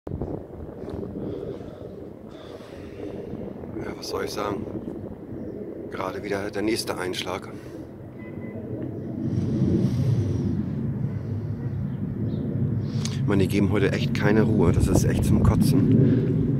Ja, was soll ich sagen? Gerade wieder der nächste Einschlag. Man, die geben heute echt keine Ruhe. Das ist echt zum Kotzen.